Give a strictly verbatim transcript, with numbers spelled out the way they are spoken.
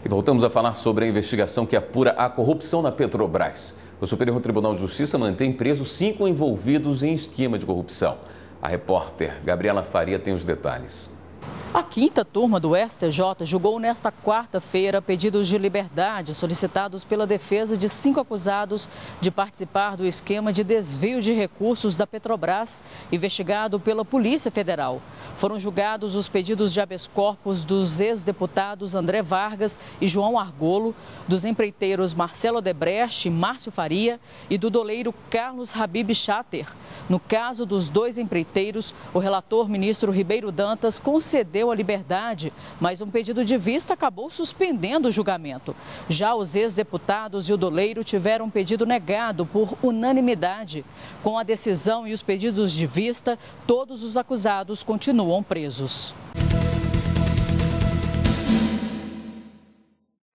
E voltamos a falar sobre a investigação que apura a corrupção na Petrobras. O Superior Tribunal de Justiça mantém presos cinco envolvidos em esquema de corrupção. A repórter Gabriela Faria tem os detalhes. A quinta turma do S T J julgou nesta quarta-feira pedidos de liberdade solicitados pela defesa de cinco acusados de participar do esquema de desvio de recursos da Petrobras, investigado pela Polícia Federal. Foram julgados os pedidos de habeas corpus dos ex-deputados André Vargas e João Argolo, dos empreiteiros Marcelo Odebrecht e Márcio Faria e do doleiro Carlos Habib Chater. No caso dos dois empreiteiros, o relator ministro Ribeiro Dantas concedeu a liberdade, mas um pedido de vista acabou suspendendo o julgamento. Já os ex-deputados e o doleiro tiveram um pedido negado por unanimidade. Com a decisão e os pedidos de vista, todos os acusados continuam presos.